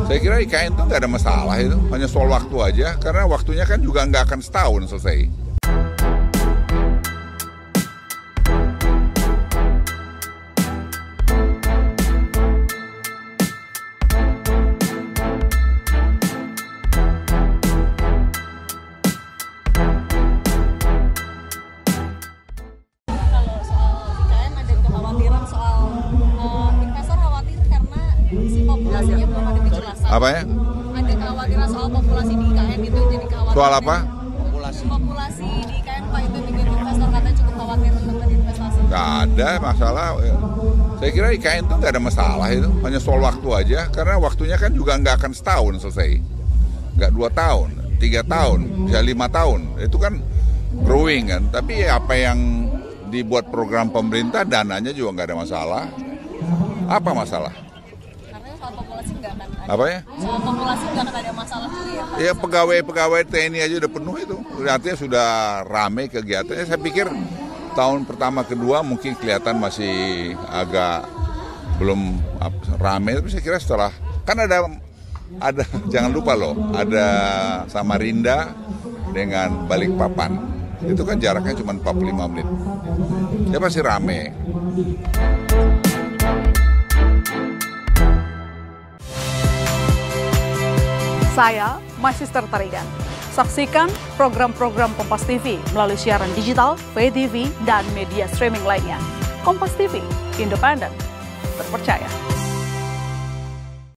Saya kira IKN itu nggak ada masalah itu, hanya soal waktu aja, karena waktunya kan juga nggak akan setahun selesai. Kalau soal IKN ada kekhawatiran soal investor khawatir karena si populasinya belum ada kejelasan. Apa ya? Ada kekhawatiran soal populasi di IKN itu jadi kekhawatiran. Soal apa? Populasi di IKN Pak itu bikin investor katanya cukup khawatir untuk berinvestasi. Nggak ada masalah. Saya kira IKN itu nggak ada masalah itu, hanya soal waktu aja, karena waktunya kan juga nggak akan setahun selesai. Nggak 2 tahun, 3 tahun, bisa 5 tahun. Itu kan growing kan. Tapi apa yang dibuat program pemerintah, dananya juga nggak ada masalah. Apa masalah? Karena soal populasi nggak akan ada. Apa ya? Soal populasi nggak akan ada masalah juga ya Pak. Ya pegawai TNI aja udah penuh itu. Artinya sudah ramai kegiatannya. Saya pikir tahun pertama kedua mungkin kelihatan masih agak belum ramai, tapi saya kira setelah kan ada jangan lupa loh, ada Samarinda dengan Balikpapan. Itu kan jaraknya cuma 45 menit. Ya pasti ramai. Saya Magister Tarigan. Saksikan program-program Kompas TV melalui siaran digital, pay TV, dan media streaming lainnya. Kompas TV, independen, terpercaya.